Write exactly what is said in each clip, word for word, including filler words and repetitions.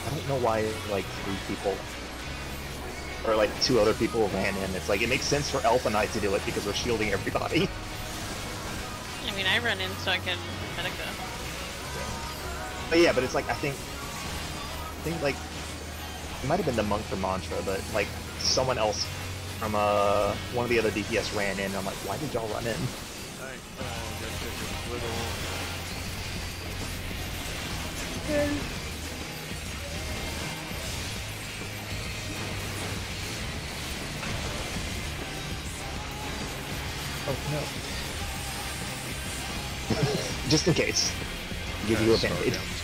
I don't know why like three people or like two other people ran in. It's like it makes sense for Elf and I to do it because we're shielding everybody. I mean, I run in so I can Medica. But yeah, but it's like I think I think like it might have been the monk for Mantra, but like someone else from uh one of the other D P S ran in. And I'm like, why did y'all run in? I uh, red fish little. Yeah. Oh no. Just in case. Give Yeah, you a slow band-aid. down too.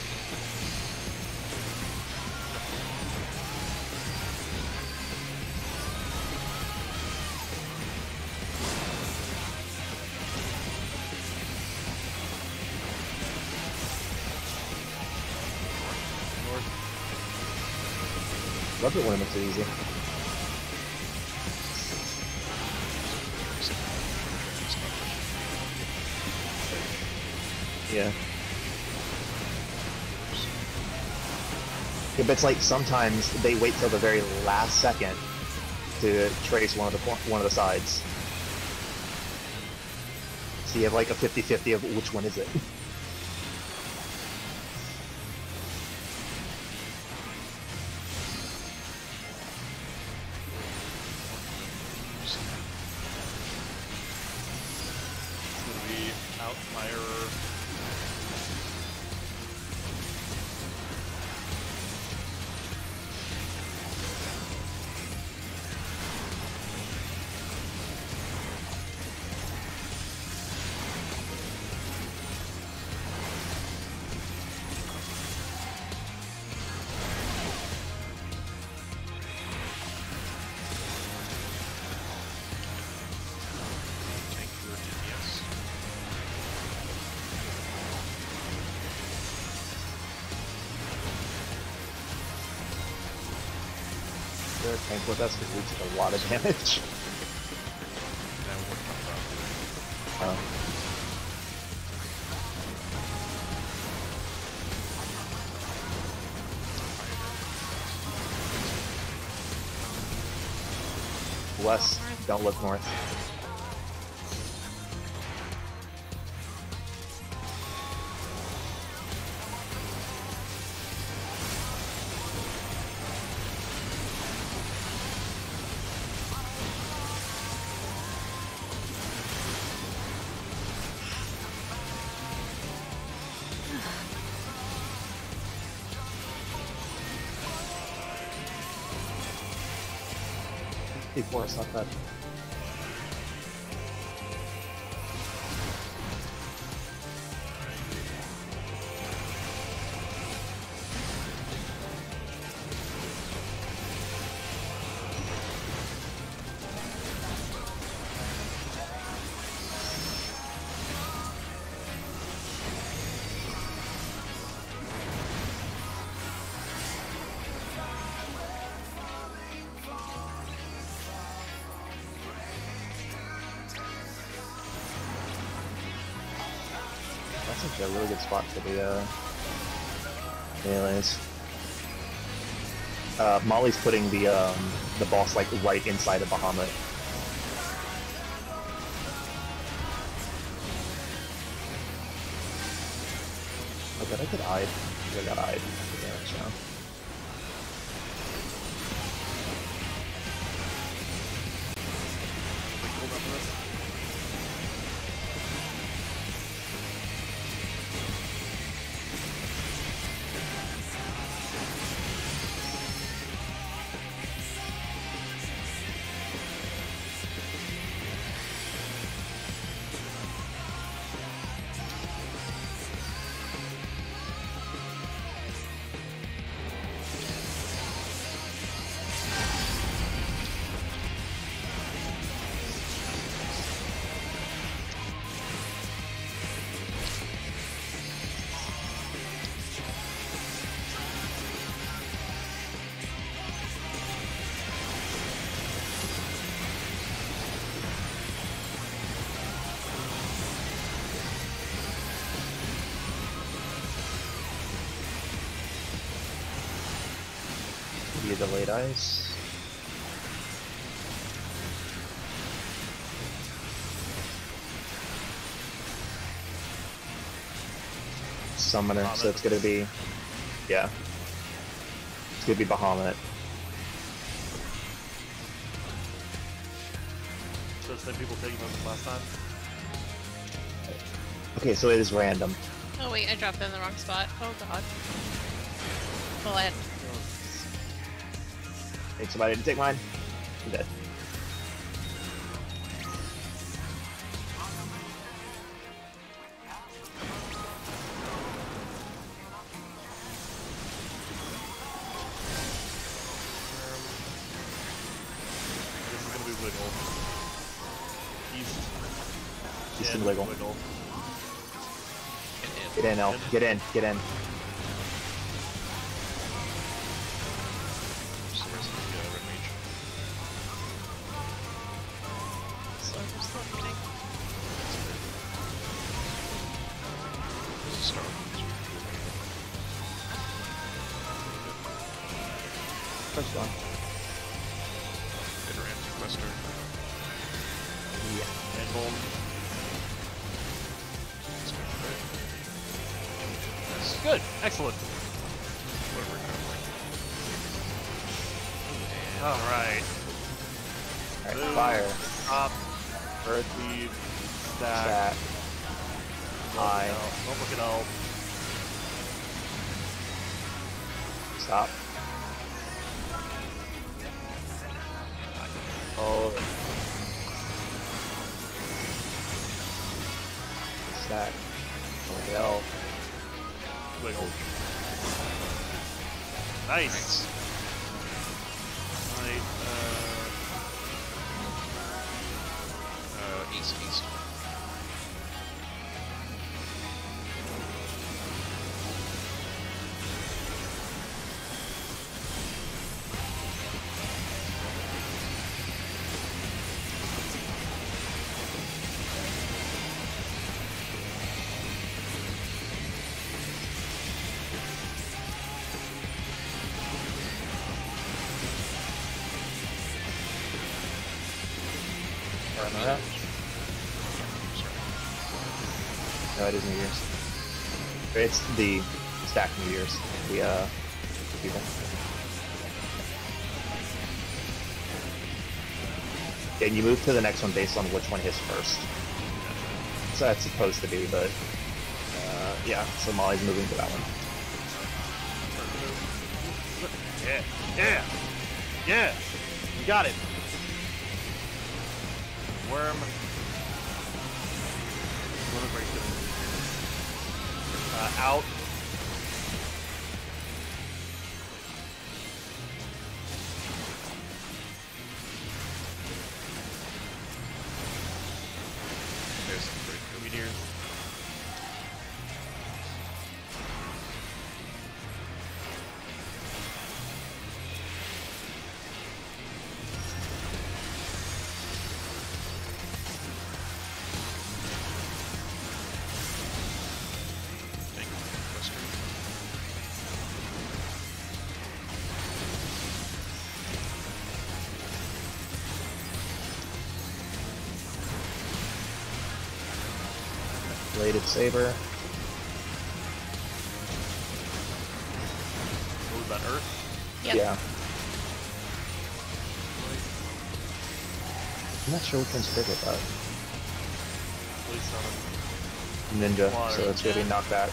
Love it when it makes it easy. Yeah. Yeah, but it's like sometimes they wait till the very last second to trace one of the one of the sides. So you have like a fifty fifty of which one is it. Outlier. They're tank with us because we took a lot of damage. That would come from. Uh, West, don't look north. Before it's not bad. That's actually a really good spot for the uh, melees. Uh, Molly's putting the um, the boss like right inside of Bahamut. Oh, did I get eyed? I got eyed. Yeah, that's wrong. you delayed ice. Summoner, Bahamut. so it's gonna be, yeah, it's gonna be Bahamut. So it's the people taking them last time? Okay, so it is random. Oh wait, I dropped in the wrong spot. Oh god. Well, I had... Hey, somebody didn't take mine? I'm dead. This is gonna be Wiggle. East. East Yeah, and Wiggle. Wiggle. Get in, Elf. Get in, get in. Slow, slow, kidding. First one. Good Ramsey Quester. Yeah. And Bolt. Good. Excellent. Alright. Alright, fire. Top. Earth Speed. Stack. Stack. High. Don't look at all. Stop. Oh. Stack. Look at Elf. Wiggle. Nice. Right, uh, Uh, east, east. Turn around. No, it is New Year's. It's the stack New Year's. The, uh, people. And you move to the next one based on which one hits first. So that's supposed to be, but, uh, yeah, so Molly's moving to that one. yeah, yeah, yeah, you got it. Worm. What a great thing. Uh, out. There's some pretty good Meteor. Bladed Saber. What was that, Earth? Yep. Yeah. I'm not sure which one's bigger, but Please not Ninja, Water. so it's gonna be knockback.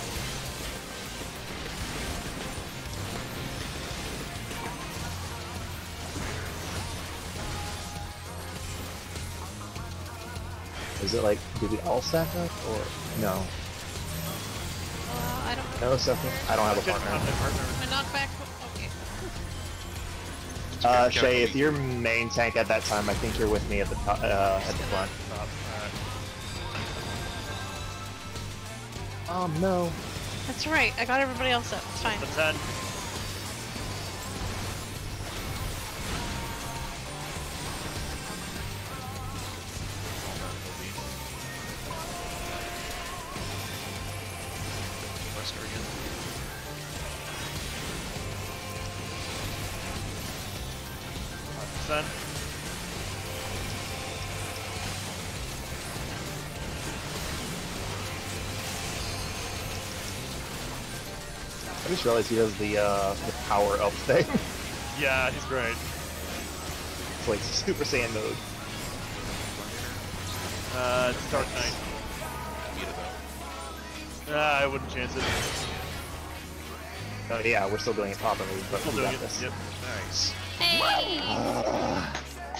Is it like, do we all stack up, or no? Uh, I don't... No, Stephanie? I don't have a partner. My knockback... Okay. Uh, Shay, if you're main tank at that time, I think you're with me at the top, uh, at the front. Stop. Alright. Um, no. That's right, I got everybody else up. It's fine. The ten. Quester again. percent. I just realized he does the uh, the power up thing. Yeah, he's great. It's like Super Saiyan mode. Uh, it's Dark Knight. Beat it though. Ah, I wouldn't chance it. Oh yeah, we're still doing it properly, but Still we doing got it. this. Yep. Nice. Hey! Uh,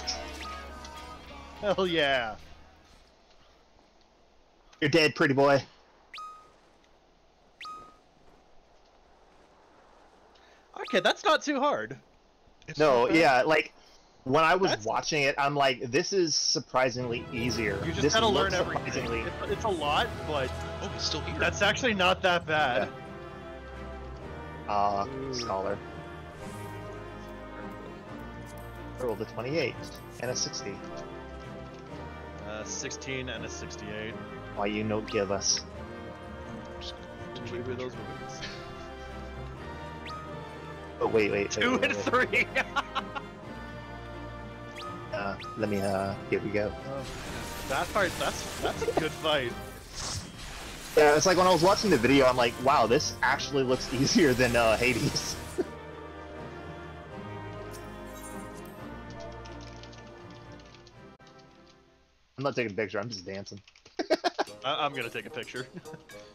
Hell yeah. you're dead, pretty boy. Okay, that's not too hard. It's No, not bad. yeah, like when I was That's- watching it, I'm like, this is surprisingly easier. You just this gotta looks learn everything. surprisingly. It's, it's a lot, but Oh, he's still here. that's actually not that bad. Uh, Ooh. scholar. I rolled a twenty-eight and a sixty. Uh, sixteen and a sixty-eight. Why you no give us? Just gonna Maybe play those Witcher. movies. Oh wait, wait. Two wait, and wait, wait. three. Uh, let me. Uh, here we go. That part, that's that's a good fight. Yeah, it's like when I was watching the video, I'm like, wow, this actually looks easier than uh, Hades. I'm not taking a picture. I'm just dancing. I I'm gonna take a picture.